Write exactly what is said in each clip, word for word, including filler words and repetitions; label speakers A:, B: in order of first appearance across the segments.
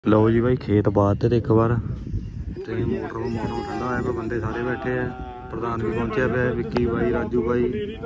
A: लो जी भाई खेत बात एक बार तो मोटर मौसम ठंडा होया पे बंदे सारे बैठे है। प्रधान भी पहुंचे पे विक्की भाई राजू भाई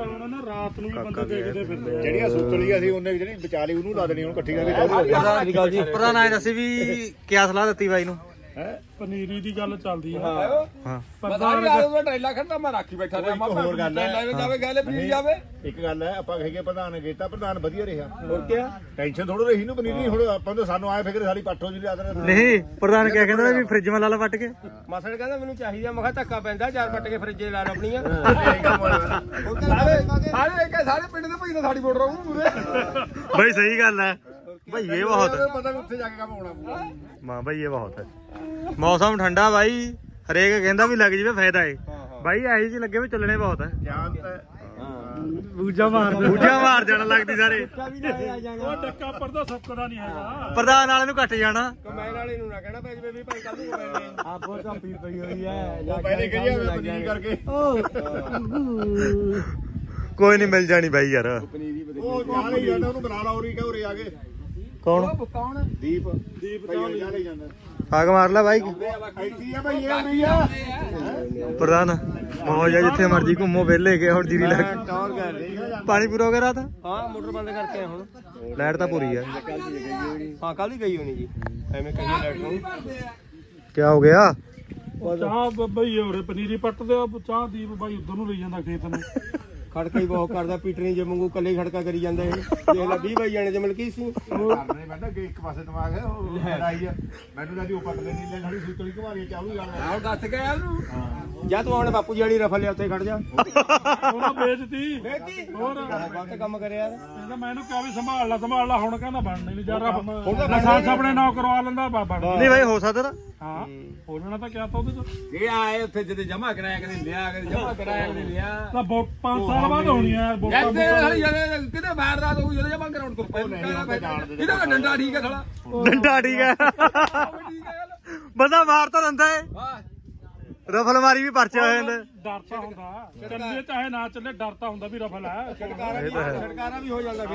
A: प्रधान आए दसी भी क्या सलाह दी भाई नू
B: पनीरी दी गल चलदी है।
A: हां
C: ट्रेला खड़ा मैं राखी बैठा रहा मैं होर गल है जावे गल पनीरी जावे एक गल है ਆਪਾਂ ਕਹੀਏ ਪ੍ਰਧਾਨ ਨੇ ਕੀਤਾ ਪ੍ਰਧਾਨ ਵਧੀਆ ਰਿਹਾ ਹੋਰ ਕੀ ਟੈਨਸ਼ਨ ਥੋੜੋ ਰਹੀ ਨੂੰ ਪਨੀਰੀ ਹੁਣ ਆਪਾਂ ਤਾਂ ਸਾਨੂੰ ਆਏ ਫਿਕਰ ਸਾਡੀ ਪੱਠੋ ਜੀ ਲਿਆ
A: ਨਹੀਂ ਪ੍ਰਧਾਨ ਕਿਆ ਕਹਿੰਦਾ ਵੀ ਫ੍ਰਿਜ ਮੇ ਲਾ ਲਾ ਵੱਟ ਕੇ
C: ਮਸੜ ਕਹਿੰਦਾ ਮੈਨੂੰ ਚਾਹੀਦਾ ਮੈਂ ਕਿਹਾ ਧੱਕਾ ਪੈਂਦਾ ਚਾਰ ਵੱਟ ਕੇ ਫ੍ਰਿਜੇ ਲਾ ਲਾ ਆਪਣੀਆਂ ਸਾਰੇ ਸਾਰੇ ਇੱਕ ਸਾਰੇ ਪਿੰਡ ਦੇ ਭਾਈ ਤਾਂ ਸਾਡੀ ਵੋਟ ਰਹੂ ਪੂਰੇ
A: भाई सही गल है भाई ये बहुत है
C: ਪਤਾ ਵੀ ਉੱਥੇ ਜਾ ਕੇ ਕੰਮ ਹੋਣਾ ਪੂਰਾ
A: मां भाई ये बहुत है मौसम ठंडा भाई हरेक कहता भी लग जाए फायदा है भाई ऐसी चीज लगे भी चलने बहुत है
C: ਗਿਆਨ ਤਾਂ
A: बूझा मार बूझा मार जाना लगती सारे
B: ਉਹ ਡੱਕਾ ਪਰਦਾ ਸੁੱਕਦਾ ਨਹੀਂ ਹੈਗਾ
A: प्रधान वाले ਨੂੰ ਘੱਟ ਜਾਣਾ
C: ਕਮੈਨ ਵਾਲੇ ਨੂੰ ਨਾ ਕਹਿਣਾ ਭਾਈ ਜਿਵੇਂ ਵੀ ਭਾਈ ਕੱਲ ਨੂੰ ਕਮੈਨ
B: ਆਪੋ ਤਾਂ ਪੀ ਪਈ ਹੋਈ ਹੈ
C: ਉਹ ਪਹਿਲੇ ਕਹੀ ਮੈਂ ਪਨੀਰੀ ਕਰਕੇ
A: कोई नहीं मिल जानी भाई यार
C: ਉਹ ਚਾਹ ਲਈ ਜਾਂਦਾ ਉਹਨੂੰ ਬੁਲਾ ਲਾ ਉਰੀ ਕਹ ਉਰੇ ਆ ਕੇ
A: कौन
C: ਕੌਣ ਦੀਪ ਦੀਪ ਚਾਹ ਲਈ ਜਾਂਦਾ
A: आग मार ला भाई
C: ਇੱਥੇ ਆ ਭਾਈ ਇਹ ਭਈਆ
A: प्रधान मौज है जिथे मर्जी घूमो वेले के और जीरी लग
C: ਟੌਰ ਕਰ ਰਹੀ
A: पानी पूरा हो गया था
C: ਹਾਂ ਮੋਟਰ ਬੰਦ ਕਰਕੇ ਆਏ ਹੁਣ
A: लाइट तो पूरी है
C: ਹਾਂ ਕੱਲ ਹੀ ਗਈ ਹੋਣੀ ਜੀ ਐਵੇਂ ਕਹੀਏ ਲਾਈਟ ਨੂੰ
A: क्या हो गया
B: ਚਾਹ ਬਈ ਹੋਰੇ ਪਨੀਰੀ ਪੱਟਦੇ ਆ ਚਾਹ ਦੀਪ ਬਾਈ ਉਧਰ ਨੂੰ ਲਈ ਜਾਂਦਾ ਖੇਤ ਨੂੰ
C: ਖੜਕਾ ਹੀ ਬਹੁਤ ਕਰਦਾ ਪੀਟਰ ਨਹੀਂ ਜੇ ਮੰਗੂ ਕੱਲੇ ਹੀ ਖੜਕਾ ਕਰੀ ਜਾਂਦਾ ਇਹ ਦੇਖ ਲੈ ਵੀਹ ਬਾਈ ਜਾਣੇ ਤੇ ਮਿਲ ਕੀ ਸੀ ਕਰਨੇ ਮੈਂ ਤਾਂ ਇੱਕ ਪਾਸੇ ਦਿਮਾਗ ਹੈ ਉਹ ਲੜਾਈ ਆ ਮੈਨੂੰ ਤਾਂ ਜੀ ਉਹ ਪੱਟ ਲੈਣੀ ਲੈ ਖੜੀ ਸੂਤਲੀ ਘਮਾਰੀ ਚਾਲੂ ਜਾਣਾ ਆਹ ਦੱਸ ਕੇ ਉਹਨੂੰ ਜਾਂ ਤੂੰ ਆਪਣੇ ਬਾਪੂ ਜੀ ਵਾਲੀ ਰਫਲ ਲਿਆ ਉੱਥੇ ਖੜ ਜਾ
B: ਉਹਨਾਂ ਵੇਚਤੀ
C: ਵੇਚਤੀ
B: ਹੋਰ
C: ਗਲਤ ਕੰਮ ਕਰਿਆ ਯਾਰ
B: ਕਹਿੰਦਾ ਮੈਨੂੰ ਕਿਹਾ ਵੀ ਸੰਭਾਲ ਲਾ ਸੰਭਾਲ ਲਾ ਹੁਣ ਕਹਿੰਦਾ ਬਣਨੀ ਨਹੀਂ ਯਾਰ ਲਾਇਸੈਂਸ ਆਪਣੇ ਨਾਂ ਕਰਵਾ ਲੈਂਦਾ ਬਾਬਾ
A: नहीं भाई हो सकता
B: ਹਾਂ ਬੋਲਣਾ ਤਾਂ ਕਿਹਾ ਤਾਂ ਉਹਦੇ ਚ
C: ਇਹ ਆਏ ਉੱਥੇ ਜਦੋਂ ਜਮਾ ਕਰਾਇਆ ਕਦੇ ਲਿਆ ਕਦੇ ਜਮਾ ਕਰਾਇਆ ਕਦੇ ਲਿਆ
B: ਤਾਂ ਵੋਟ ਪੰਜ ਸਾਲ ਬਾਅਦ ਹੋਣੀ ਆ ਯਾਰ ਵੋਟਾਂ
C: ਕਿਤੇ ਬਾਹਰ ਰਾਤ ਹੋਊ ਜਦੋਂ ਜਮਾ ਕਰਾਉਣ ਤੁਰ ਪਏ ਕਿਹਦਾ ਡੰਡਾ ਠੀਕ ਹੈ ਥੋੜਾ
A: डंडा ठीक है बंदा मार तो रहा है रफल मारी भी परचा हो जाता
B: ਡਰ ਤਾਂ ਹੁੰਦਾ ਚੱਲੇ ਚਾਹੇ ਨਾ ਚੱਲੇ ਡਰ ਤਾਂ ਹੁੰਦਾ ਵੀ ਰਫਲ ਹੈ
C: ਛਟਕਾਰਾ ਵੀ ਹੋ ਜਾਂਦਾ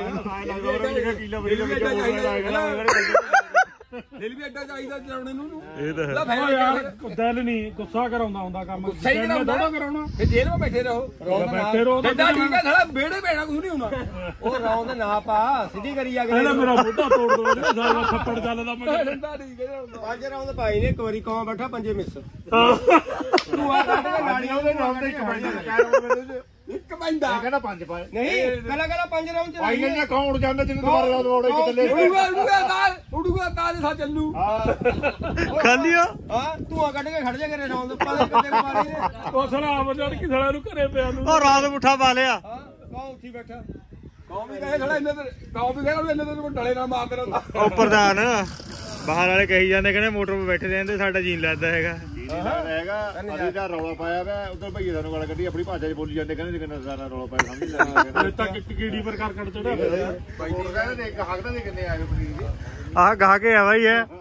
C: ਦਿਲ ਵੀ ਐਡਾ ਚਾਹੀਦਾ ਚਲਾਉਣੇ ਨੂੰ
A: ਇਹ ਤਾਂ ਹੈ
B: ਉਹ ਯਾਰ ਦਿਲ ਨਹੀਂ ਗੁੱਸਾ ਕਰਾਉਂਦਾ ਹੁੰਦਾ ਕੰਮ ਦਿਲ ਨੇ ਥੋੜਾ ਕਰਾਉਣਾ
C: ਫੇ ਜੇਲ੍ਹ ਵਿੱਚ ਬੈਠੇ ਰਹੋ
B: ਬੈਠੇ ਰਹੋ ਤਾਂ
C: ਡੰਡਾ ਠੀਕ ਹੈ ਥੋੜਾ ਵਿਹੜੇ ਪੈਣਾ ਕੁਝ ਨਹੀਂ ਹੋਣਾ ਉਹ ਰੌਂਦ ਨਾ ਪਾ ਸਿੱਧੀ ਕਰੀ ਜਾ ਕੇ
B: ਇਹਦਾ ਮੇਰਾ ਮੋਢਾ ਤੋੜ ਦੋ ਇਹਦੇ ਸਾਰਾ ਥੱਪੜ ਚੱਲਦਾ ਮੈਂ
C: ਡੰਡਾ ਠੀਕ ਹੈ ਪੰਜ ਰੌਂਦ ਪਾਈ ਨੇ ਇੱਕ ਵਾਰੀ ਕੌਂ ਬੈਠਾ ਪੰਜੇ ਮਿਸ ਤੂੰ ਆ ਕੱਢ ਕੇ ਗਾੜੀਆਂ ਉਹਦੇ ਰੌਂਦ ਇੱਕ ਪੈਂਦਾ ਇੱਕ ਪੈਂਦਾ ਕਹਿੰਦਾ ਪੰਜ ਪਾਏ ਨਹੀਂ ਕਲਾ ਕਲਾ ਪੰਜ ਰੌਂਦ ਚ ਆਈ ਨੇ ਕੌਣ ਜਾਂਦਾ ਜਿੰਨੇ ਦੁਬਾਰਾ ਰੌਂਦ ਮੋੜੇ ਇੱਕ ਥੱਲੇ ਉੜੂਗਾ ਉੜੂਗਾ ਤਾਲ ਉੜੂਗਾ ਤਾਲ ਸਾ ਚੱਲੂ
A: खाली हो
C: ਹਾਂ ਤੂੰ ਆ ਕੱਢ ਕੇ ਖੜ ਜਾ ਕਰੇ ਰੌਂਦ ਪਾਲੇ ਕਿੱਥੇ ਮਾਰੀ ਨੇ
B: ਉਹ ਸਲਾ ਆਪ ਜੜ ਕੇ ਸਲਾ ਨੂੰ ਘਰੇ ਪਿਆ ਨੂੰ
A: और रात मुठा पा लिया
C: ਹਾਂ ਕੌਂ ਉੱਠੀ ਬੈਠਾ ਕੌਂ ਵੀ ਕਹੇ ਖੜਾ ਇੰਨੇ ਤੇ ਕੌਂ ਵੀ ਕਹੇ ਇੰਨੇ ਤੇ ਡਲੇ ਨਾਲ ਮਾਰ ਦੇਣਾ
A: ਉਹ ਪ੍ਰਧਾਨ ਬਾਹਰ ਵਾਲੇ ਕਹੀ ਜਾਂਦੇ ਕਹਿੰਦੇ ਮੋਟਰ 'ਤੇ ਬੈਠੇ ਰਹਿੰਦੇ ਸਾਡਾ ਜੀਨ ਲੱਗਦਾ ਹੈਗਾ
C: ਹੈਗਾ ਅਸੀਂ ਤਾਂ ਰੌਲਾ ਪਾਇਆ ਵਾ ਉਧਰ ਭਈਏ ਸਾਨੂੰ ਗਾਲ ਕੱਢੀ ਆਪਣੀ ਭਾਸ਼ਾ 'ਚ ਬੋਲੀ ਜਾਂਦੇ ਕਹਿੰਦੇ ਕਿੰਨਾ ਸਾਰਾ ਰੌਲਾ ਪਾਇਆ ਸਮਝ ਲੱਗਦਾ
B: ਇਹ ਤੱਕ ਕੀੜੀ ਪਰ ਕਰ ਕੱਢ ਚੜਿਆ
C: ਬਾਈ ਜੀ ਕਹਿੰਦੇ ਇੱਕ ਹੱਕਦਾ ਦੇ ਕਿੰਨੇ ਆਏ ਪਨੀਰ ਦੇ
A: ਆਹ ਗਾ ਕੇ ਆ ਭਾਈ ਹੈ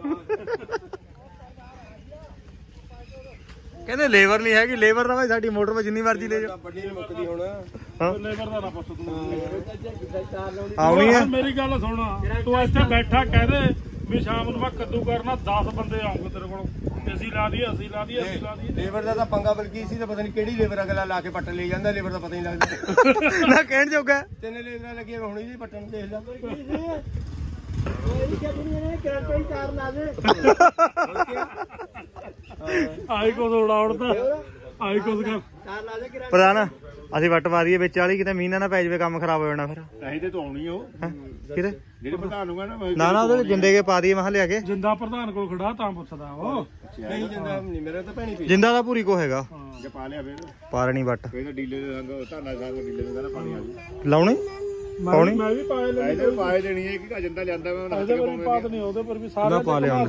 A: ਕਹਿੰਦੇ ਲੇਬਰ ਨਹੀਂ ਹੈਗੀ ਲੇਬਰ ਤਾਂ ਭਾਈ ਸਾਡੀ ਮੋਟਰ 'ਤੇ ਜਿੰਨੀ ਮਰਜ਼ੀ ਲੈ ਜਾਓ
C: ਵੱਡੀ ਨਹੀਂ ਮੁੱਕਦੀ ਹੁਣ
B: ਲੇਬਰ ਦਾ ਨਾ ਪੁੱਛ ਤੂੰ
A: ਆਉਣੀ ਹੈ
B: ਮੇਰੀ ਗੱਲ ਸੁਣ ਤੂੰ ਇੱਥੇ ਬੈਠਾ ਕਹਿ ਦੇ ਵੀ ਸ਼ਾਮ ਨੂੰ ਮੈਂ ਕੱਦੂ ਕਰਨਾ ਦਸ ਬੰਦੇ ਆਉਂਗੇ ਤੇਰੇ ਕੋਲ ਅਸੀਂ ਲਾ ਦਈਏ ਅਸੀਂ ਲਾ ਦਈਏ ਅਸੀਂ ਲਾ ਦਈਏ
C: ਲੇਬਰ ਦਾ ਤਾਂ ਪੰਗਾ ਬਲਕੀ ਸੀ ਤਾਂ ਪਤਾ ਨਹੀਂ ਕਿਹੜੀ ਲੇਬਰ ਅਗਲਾ ਲਾ ਕੇ ਪੱਟ ਲੈ ਜਾਂਦਾ ਲੇਬਰ ਦਾ ਪਤਾ ਨਹੀਂ ਲੱਗਦਾ
A: ਨਾ ਕਹਿਣ ਜੋਗਾ
C: ਤਿੰਨ ਲੇਬਰਾਂ ਲੱਗੀਆਂ ਹੁਣੀ ਜੀ ਪੱਟਣ ਨੂੰ ਦੇਖ ਲੈ
B: ਆਈ ਕੁਝ ਉਡਾਉੜਦਾ ਆਈ ਕੁਝ ਕਰ
A: ਪ੍ਰਧਾਨ ਅਸੀਂ ਵੱਟ ਪਾ ਦਈਏ ਵਿੱਚ ਵਾਲੀ ਕਿਤੇ ਮੀਨਾ ਨਾ ਪੈ ਜਾਵੇ ਕੰਮ ਖਰਾਬ ਹੋ ਜਾਣਾ ਫਿਰ
C: ਅਸੀਂ ਤੇ ਤੂੰ ਆਉਣੀ ਉਹ
A: ਕਿਤੇ
C: ਜਿਹੜੇ ਪ੍ਰਧਾਨ ਨੂੰ ਕਹਿੰਦਾ
A: ਨਾ ਨਾ ਉਹਦੇ ਜਿੰਦੇ ਕੇ ਪਾ ਦਈਏ ਮੈਂ ਲਿਆ ਕੇ
B: ਜਿੰਦਾ ਪ੍ਰਧਾਨ ਕੋਲ ਖੜਾ ਤਾਂ ਪੁੱਛਦਾ ਉਹ
C: ਨਹੀਂ ਜਾਂਦਾ ਨਹੀਂ ਮੇਰਾ ਤਾਂ ਭੈਣੀ ਪਈ
A: ਜਿੰਦਾ ਦਾ ਪੂਰੀ ਕੋ ਹੈਗਾ
C: ਜੇ ਪਾ ਲਿਆ ਫਿਰ
A: ਪਾਰਣੀ ਵੱਟ
C: ਫਿਰ ਤਾਂ ਡੀਲੇ ਦੇ ਸੰਗ ਧਾਨਾ ਸੰਗ ਡੀਲੇ ਦੇ ਕਹਿੰਦਾ ਪਾਣੀ ਆ ਜੂ
A: ਲਾਉਣੀ ਪਾਉਣੀ
B: ਮੈਂ ਵੀ ਪਾਏ ਲੈ
C: ਇਹਦੇ ਪਾਏ ਦੇਣੀ ਹੈ ਕਿ ਅਜੰਦਾ ਲਿਆਂਦਾ ਮੈਂ
B: ਇਹਦੇ ਪਰ ਵੀ ਪਾਤ ਨਹੀਂ ਉਹਦੇ ਪਰ ਵੀ ਸਾਰਾ
A: ਪਾ ਲਿਆ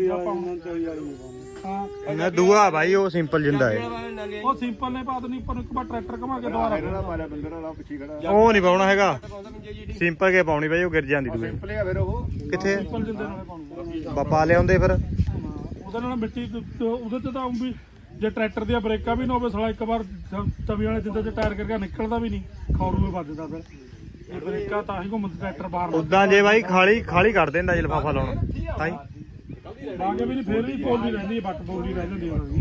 B: ਹਾਂ
A: ਨਾ ਦੂਆ ਭਾਈ ਉਹ ਸਿੰਪਲ ਜਿੰਦਾ ਹੈ
B: ਉਹ ਸਿੰਪਲ ਨੇ ਪਾਤ ਨਹੀਂ ਪਰ ਇੱਕ ਵਾਰ ਟਰੈਕਟਰ ਘਮਾ ਕੇ ਦੁਬਾਰਾ
C: ਇਹਦਾ ਪਾ ਲਿਆ ਬੰਦਰ ਵਾਲਾ ਪਿੱਛੇ ਖੜਾ
A: ਉਹ ਨਹੀਂ ਪਾਉਣਾ ਹੈਗਾ ਸਿੰਪਲ ਕੇ ਪਾਉਣੀ ਭਾਈ ਉਹ ਗਿਰ ਜਾਂਦੀ ਦੂਏ
C: ਸਿੰਪਲ ਹੈ ਫਿਰ ਉਹ
A: ਕਿੱਥੇ
B: ਸਿੰਪਲ ਜਿੰਦੇ ਨਾਲੇ ਪਾਉਣਾ
A: ਪਾ ਲਿਆਉਂਦੇ ਫਿਰ
B: ਉਹਦੇ ਨਾਲ ਮਿੱਟੀ ਉਹਦੇ ਤੇ ਤਾਂ ਵੀ ਜੇ ਟਰੈਕਟਰ ਦੀਆਂ ਬ੍ਰੇਕਾਂ ਵੀ ਨਾ ਹੋਵੇ ਸਾਲਾ ਇੱਕ ਵਾਰ ਤਵੀ ਵਾਲੇ ਜਿੱਦਾਂ ਚ ਟਾਇਰ ਕਰਕੇ ਨਿਕਲਦਾ ਵੀ ਨਹੀਂ ਖੌਰੂ ਵਿੱਚ ਵੱਜਦਾ ਫਿਰ ਇਹ ਬ੍ਰੇਕਾਂ ਤਾਂ ਹੀ ਘੁੰਮਦੇ ਟਰੈਕਟਰ ਬਾਹਰ
A: ਉਦਾਂ ਜੇ ਭਾਈ ਖਾਲੀ ਖਾਲੀ ਕੱਢ ਦਿੰਦਾ ਜੇ ਲਿਫਾਫਾ ਲਾਉਣਾ ਤਾਂ
B: ਬਾਗੇ ਵੀ ਨਹੀਂ ਫੇਰ ਵੀ ਪੋਲੀ ਰਹਿੰਦੀ ਬੱਟ ਪੋਲੀ ਰਹਿ ਜਾਂਦੀ ਹੋਣੀ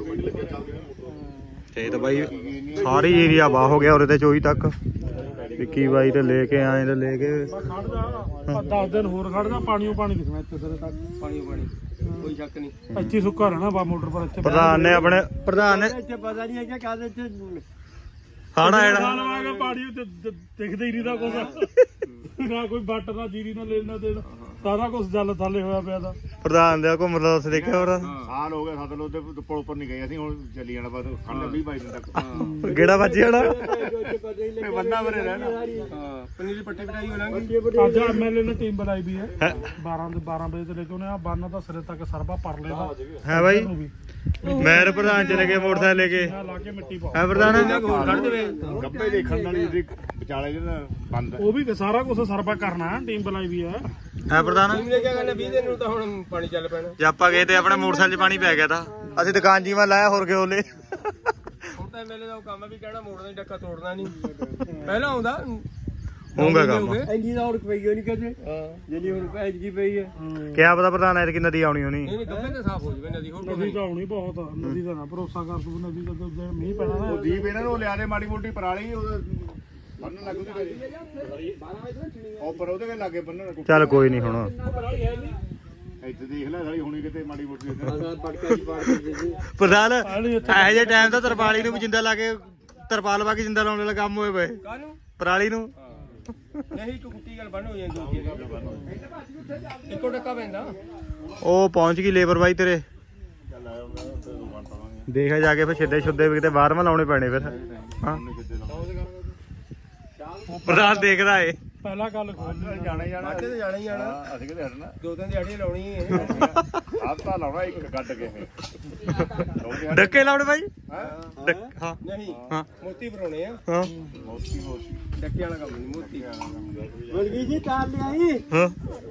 A: ਤੇ ਤਾਂ ਬਾਈ ਸਾਰੀ ਏਰੀਆ ਬਾਹ ਹੋ ਗਿਆ ਉਰੇ ਤੇ ਚੋਈ ਤੱਕ ਵਿੱਕੀ ਬਾਈ ਤੇ ਲੈ ਕੇ ਆਏ ਤੇ ਲੈ ਕੇ
B: ਖੜ ਜਾ ਦਸ ਦਿਨ ਹੋਰ ਖੜ ਜਾ ਪਾਣੀਓ ਪਾਣੀ ਦਿਖਣਾ ਇੱਥੇ ਸਿਰੇ ਤੱਕ
C: ਪਾਣੀ ਪਾਣੀ ਕੋਈ ਸ਼ੱਕ ਨਹੀਂ
B: ਇੱਥੇ ਸੁੱਕਾ ਰਹਿਣਾ ਬਾ ਮੋਟਰ ਪਰ ਇੱਥੇ
A: ਪ੍ਰਧਾਨ ਨੇ ਆਪਣੇ ਪ੍ਰਧਾਨ ਨੇ
C: ਇੱਥੇ ਪਤਾ ਨਹੀਂ ਹੈ ਕਿ ਕਾਹਦੇ ਇੱਥੇ
A: ਖਾਣਾ
B: ਸਾਲ
A: ਜਿਹੜਾ
B: ਵਾਂਗੇ ਪਾਣੀ ਉੱਤੇ ਦਿਖਦਾ ਹੀ ਨਹੀਂ ਦਾ ਕੁਛ ਨਾ ਕੋਈ ਬੱਟ ਨਾ ਜੀਰੀ ਨਾ ਲੈਣਾ ਦੇਣਾ ਸਾਰਾ ਕੁਝ ਜਲ ਥੱਲੇ ਹੋਇਆ ਪਿਆ ਦਾ
A: ਪ੍ਰਧਾਨ ਦੇ ਘੁੰਮਦਾ ਦੱਸ ਦੇਖਿਆ ਹੋਰ
D: ਸਾਲ ਹੋ ਗਿਆ ਸਤਲੁਜ ਉਹਦੇ ਪੁਲ ਉੱਪਰ ਨਹੀਂ ਗਏ ਅਸੀਂ ਹੁਣ ਚੱਲੀ ਜਾਣਾ ਬਸ ਖੰਡ ਵੀਹ ਬਾਈ ਦਿਨ ਤੱਕ
A: ਕਿਹੜਾ ਵੱਜ ਜਾਣਾ
D: ਇਹ ਬੰਨਾ ਬਰੇ ਰਹਿਣਾ
C: ਹਾਂ ਪਨੀਰੀ ਪੱਟੇ ਕਟਾਈ ਹੋਣਾਂਗੇ
B: ਅੱਜ ਐਮਐਲਏ ਨੇ ਟੀਮ ਬਣਾਈ ਵੀ ਹੈ ਬਾਰਾਂ ਦੇ ਬਾਰਾਂ ਵਜੇ ਤੋਂ ਲੈ ਕੇ ਉਹਨੇ ਆ ਬੰਨ ਦਾ ਸਿਰੇ ਤੱਕ ਸਰਬਾ ਪਰ ਲੈਦਾ
A: ਹੈ ਬਾਈ ਮੈਰ ਪ੍ਰਧਾਨ ਚਲੇ ਗਏ ਮੋਟਰਸਾਈਕਲ ਲੈ ਕੇ
B: ਲਾ ਕੇ ਮਿੱਟੀ ਪਾ
A: ਹੈ ਪ੍ਰਧਾਨ
C: ਕੱਢ ਦੇਵੇ
D: ਗੱਪੇ ਦੇਖਣ ਵਾਲੀ ਜਿਹੜੀ ਵਿਚਾਲੇ ਜਿਹੜਾ ਬੰਦ
B: ਉਹ ਵੀ ਸਾਰਾ ਕੁਝ ਸਰਬਾ ਕਰਨਾ ਟੀਮ ਬਣਾਈ ਵੀ ਹੈ
A: ਹੈ ਪ੍ਰਧਾਨ
C: ਟੀਮ ਨੇ ਕਿਹਾ ਕਹਿੰਦੇ ਵੀਹ ਦਿਨ ਨੂੰ ਤਾਂ ਹੁਣ ਪਾਣੀ ਚੱਲ ਪੈਣਾ
A: ਜੇ ਆਪਾਂ ਗਏ ਤੇ ਆਪਣੇ ਮੋਟਰਸਾਈਕਲ 'ਚ ਪਾਣੀ ਪੈ ਗਿਆ ਤਾਂ ਅਸੀਂ ਦੁਕਾਨ ਜੀਵਾਂ ਲਾਇਆ ਹੋਰ ਕਿਉਂ ਲੈ
C: ਹੁਣ ਤਾਂ ਐਮਐਲਏ ਦਾ ਕੰਮ ਵੀ ਕਹਿਣਾ ਮੋੜਨਾ ਨਹੀਂ ਡੱਕਾ ਤੋੜਨਾ ਨਹੀਂ ਪਹਿਲਾਂ ਆਉਂਦਾ
A: ਹੋਊਗਾ ਕੰਮ
C: ਇੰਨੀ ਦਾ ਹੋਰ ਪਈ ਹੋਣੀ ਕਦੇ ਜਿੰਨੀ ਹੁਣ ਭੈਜ ਕੀ ਪਈ ਹੈ
A: ਕਿਆ ਪਤਾ ਪ੍ਰਧਾਨ ਐਤਕੀ ਨਦੀ ਆਉਣੀ ਹੋਣੀ
C: ਨਹੀਂ ਨਹੀਂ ਗੱਬੇ ਤੇ ਸਾਫ਼ ਹੋ ਜਵੇ ਨਦੀ ਹੋਰ
B: ਨਦੀ ਤਾਂ ਆਉਣੀ ਬਹੁਤ ਆ ਨਦੀ ਦਾ ਨਾ ਭਰੋਸਾ ਕਰ ਤੂੰ ਨਦੀ ਦਾ ਜੇ ਮੀਂਹ ਪੈਣਾ ਨਾ
D: ਉਹ ਦੀਪ ਇਹਨਾਂ ਨੂੰ ਲਿਆ ਦੇ ਮਾੜੀ ਮੋਟੀ ਪਰਾਲੀ ਉਹ ਬੰਨਣ ਲੱਗੂ ਤੇ ਉਹ ਪਰ ਉਹਦੇ ਕੇ ਲਾਗੇ ਬੰਨਣ
A: ਚੱਲ ਕੋਈ ਨਹੀਂ ਹੁਣ
D: ਇੱਥੇ ਦੇਖ ਲੈ ਸਾਲੀ ਹੁਣੀ ਕਿਤੇ ਮਾੜੀ ਮੋਟੀ
A: ਪ੍ਰਧਾਨ ਇਹੋ ਜਿਹੇ ਟਾਈਮ ਤਾਂ ਤਰਪਾਲੀ ਨੂੰ ਵੀ ਜਿੰਦਾ ਲਾ ਕੇ ਤਰਪਾਲ ਵਾ ਕੇ ਜਿੰਦਾ ਲਾਉਣ ਵਾਲਾ ਕੰਮ ਹੋਏ ਪਏ
C: ਕਾਹਨੂੰ
A: ਪਰਾਲੀ ਨੂੰ
C: ਨਹੀਂ ਤੂੰ ਕੁੱਟੀ ਗੱਲ ਬਣ ਹੋ ਜਾਂਦੀ ਇੱਕੋ ਟੱਕਾ ਪੈਂਦਾ
A: ਉਹ ਪਹੁੰਚ ਗਈ ਲੇਬਰ ਬਾਈ ਤੇਰੇ ਦੇਖਿਆ ਜਾ ਕੇ ਫਿਰ ਛਿੱਦੇ ਛੁੱਦੇ ਵੀ ਕਿਤੇ ਬਾਹਰਵਾਂ ਲਾਉਣੇ ਪੈਣੇ ਫਿਰ ਹਾਂ ਪ੍ਰਧਾਨ ਦੇਖਦਾ ਏ
B: ਪਹਿਲਾਂ ਗੱਲ ਖੋਲ
D: ਜਾਣਾ ਹੀ ਜਾਣਾ
C: ਆਟੇ ਤੇ ਜਾਣਾ ਹੀ ਜਾਣਾ
D: ਅਸੀਂ ਕਿਤੇ ਹਟਣਾ
C: ਦੋ ਤਿੰਨ ਦਿਹਾੜੀ ਲਾਉਣੀ ਹੈ
D: ਆਪ ਤਾਂ ਲਾਉਣਾ ਇੱਕ ਗੱਡ ਕੇ
A: ਡੱਕੇ ਲਾਉਣੇ ਬਾਈ
D: ਹਾਂ
A: ਡੱਕ- ਹਾਂ
C: ਨਹੀਂ
A: ਹਾਂ
C: ਮੋਤੀ ਭਰਾਉਣੇ ਆ
A: ਹਾਂ
D: ਮੋਸੀ ਮੋਸੀ
C: ਡੱਕੇ ਵਾਲਾ ਕੰਮ ਨਹੀਂ ਮੋਤੀ ਬਲਗੀ ਜੀ ਤਾਰ ਲਿਆਈ
A: ਹਾਂ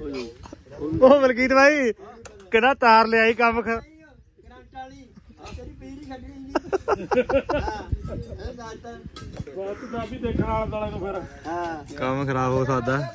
A: ਉਹ ਮਲਕੀਤ ਬਾਈ ਕਿਹੜਾ ਤਾਰ ਲਿਆਈ ਕੰਮ ਖ
C: ਕਰੰਟ ਵਾਲੀ ਆ ਤੇਰੀ ਪੀੜੀ ਛੱਡਣੀ ਜੀ ਹਾਂ ਇਹ ਦਾਤਾ
B: ਬਹੁਤ ਤਾਂ ਵੀ ਦੇਖਣ ਵਾਲੇ ਵਾਲੇ ਨੂੰ ਫਿਰ
C: ਹਾਂ
A: ਕੰਮ ਖਰਾਬ ਹੋ ਸਕਦਾ
C: ਹੈ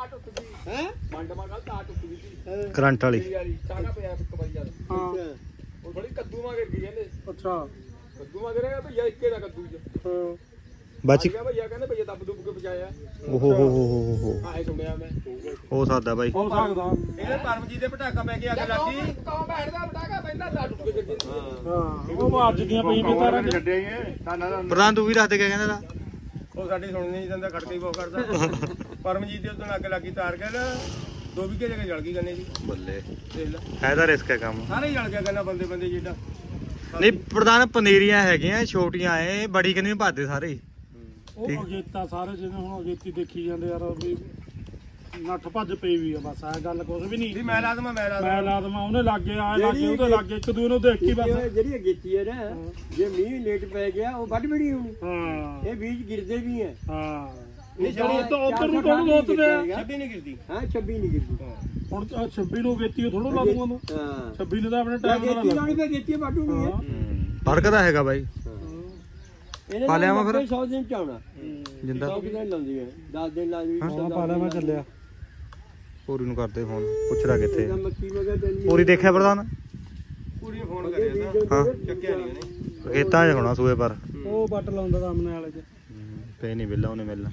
D: ਮੰਡ ਮਾ ਕੱਲ ਤਾਂ ਟੁੱਟ ਗਈ ਸੀ
A: ਕਰੰਟ ਵਾਲੀ
D: ਚਾਗਾ ਪਿਆ ਇੱਕ ਵਾਰੀ ਜਦ
B: ਹਾਂ
D: ਉਹ ਬੜੀ ਕੱਦੂ ਮਾ ਗਿਰ ਗਈ ਕਹਿੰਦੇ
B: ਅੱਛਾ
D: ਕੱਦੂ ਮਾ ਗਿਰਿਆ ਭਈਆ ਇੱਕੇ ਦਾ ਕੱਦੂ ਚ
B: ਹਾਂ
A: ਬਚ
D: ਕਿਹਾ ਭਈਆ ਕਹਿੰਦੇ ਭਈਆ ਦੱਬ ਦੁੱਬ ਕੇ ਬਚਾਇਆ
A: ਓਹੋ ਹੋ ਹੋ ਹੋ ਹੋ
D: ਆਏ ਸੁਣਿਆ ਮੈਂ
A: ਹੋ ਸਕਦਾ ਬਾਈ
B: ਹੋ ਸਕਦਾ
C: ਇਹਨੇ ਪਰਮਜੀਤ ਦੇ ਪਟਾਕਾ ਪੈ ਕੇ ਅੱਗ ਲੱਗੀ
D: ਕੌਂ ਬੈਠਦਾ ਬਟਾਗਾ ਪੈਂਦਾ ਤਾਂ ਟੁੱਟ ਕੇ ਗਿਰ ਗਈ
B: ਹਾਂ ਉਹ ਮਾਰ ਦੀਆਂ ਪਈ ਵੀ ਤਾਰਾਂ ਚ
D: ਛੱਡਿਆ ਹੀ ਹੈ ਤਾਨਾ ਦਾ
A: ਪ੍ਰਧਾਨ ਤੂੰ ਵੀ ਦੱਸ ਦੇ ਕਿਆ ਕਹਿੰਦਾ ਤਾ
C: ਉਹ ਸਾਡੀ ਸੁਣਨੀ ਨਹੀਂ ਦਿੰਦਾ ਖੜਕੇ ਹੀ ਬਹੁਤ ਕਰਦਾ ਪਰਮਜੀਤ ਦੇ ਉਦੋਂ ਅੱਗ ਲੱਗੀ ਤਾਰ ਕੇ ਨਾ ਦੋ ਵਿਗੇ ਜਗ੍ਹਾ ਜਲ ਗਈ ਗੰਨੇ ਦੀ
A: ਬੱਲੇ
C: ਦੇਖ ਲੈ
A: ਐਦਾ ਰਿਸਕ ਹੈ ਕੰਮ
C: ਸਾਰੇ ਹੀ ਜਲ ਗਿਆ ਗੰਨਾ ਬੰਦੇ ਬੰਦੇ ਜਿੱਡਾ
A: ਨਹੀਂ ਪ੍ਰਧਾਨ ਪਨੀਰੀਆਂ ਹੈਗੀਆਂ ਛੋਟੀਆਂ ਐ ਬੜੀ ਕਿੰਨੀ ਭਾਦੇ ਸਾਰੇ
B: ਉਹ ਅਗੇਤਾ ਸਾਰੇ ਜਿਵੇਂ ਹੁਣ ਅਗੇਤੀ ਦੇਖੀ ਜਾਂਦੇ ਯਾਰ ਵੀ ਨੱਠ ਭੱਜ ਪਈ ਵੀ ਆ ਬਸ ਐ ਗੱਲ ਕੁਝ ਵੀ
C: ਵੀ
B: ਨਹੀਂ
C: ਮੈਂ ਲਾਦਮਾ ਮੈਂ ਲਾਦਮਾ
B: ਮੈਂ ਲਾਦਮਾ ਉਹਨੇ ਲੱਗੇ ਆ ਲੱਗੇ ਉਹਦੇ ਲੱਗੇ ਇੱਕ ਦੂਏ ਨੂੰ ਦੇਖ ਕੇ ਬਸ
E: ਜਿਹੜੀ ਅਗੇਤੀ ਹੈ ਨਾ ਜੇ ਮੀਂਹ ਲੇਟ ਪੈ ਗਿਆ ਉਹ ਵੱਢ ਬੜੀ ਹੋਣੀ
B: ਹਾਂ
E: ਇਹ ਬੀਜ ਗਿਰਦੇ ਵੀ ਹੈ
B: ਹਾਂ
C: ਨਹੀਂ
B: ਚਲੋ
C: ਜਿਹੜੀ
B: ਉੱਧਰ ਉੱਧਰ ਨੂੰ ਥੋੜਾ ਦੋਤਦੇ ਆ
C: ਛੱਬੀ ਨਹੀਂ ਗਿਰਦੀ
E: ਹਾਂ ਛੱਬੀ ਨਹੀਂ ਗਿਰਦੀ
B: ਹੁਣ ਤਾਂ ਛੱਬੀ ਨੂੰ ਅਗੇਤੀ ਥੋੜਾ ਲਾ ਦੂੰਗਾ ਮੈਂ
E: ਹਾਂ
B: ਛੱਬੀ ਨੂੰ ਤਾਂ ਆਪਣੇ ਟਾਈਮ ਨਾਲ
E: ਅਗੇਤੀ
B: ਲਾ
E: ਲਾਉਣੀ ਪੈ ਅਗੇਤੀ ਵੱਢੂ ਨਹੀਂ ਹੈ
A: ਫੜਕਦਾ ਹੈਗਾ ਬਾਈ
E: ਇਹਨੇ
A: ਪਾ ਲਿਆ ਵਾ ਫਿਰ?
E: ਸੌ ਦਿਨ ਚ ਆਉਣਾ
A: ਜਿੰਦਾ
E: ਸੌ ਦਿਨ ਲਾਉਂਦੀ ਹੈ ਦਸ ਦਿਨ ਲਾ ਜੂਗੀ
B: ਹਾਂ ਪਾ ਲਿਆ ਮੈਂ ਚੱਲਿਆ
A: ਪੂਰੀ ਨੂੰ ਕਰਦੇ ਫੋਨ ਪੁੱਛਦਾ ਕਿੱਥੇ
E: ਮੱਕੀ ਵਗਾ ਦਿੰਦੀ
A: ਪੂਰੀ ਦੇਖਿਆ ਪ੍ਰਧਾਨ
C: ਪੂਰੀ ਫੋਨ ਕਰਿਆ ਤਾਂ
A: ਹਾਂ
C: ਚੱਕਿਆ ਨਹੀਂ ਉਹਨੇ
A: ਖੇਤਾਂ 'ਚ ਹੋਣਾ ਸੂਏ ਪਰ
B: ਉਹ ਬੱਟ ਲਾਉਂਦਾ ਸਾਹਮਣੇ ਵਾਲੇ ਚ
A: ਪੇ ਨਹੀਂ ਬਿੱਲਾ ਉਹਨੇ ਮਿਲਣਾ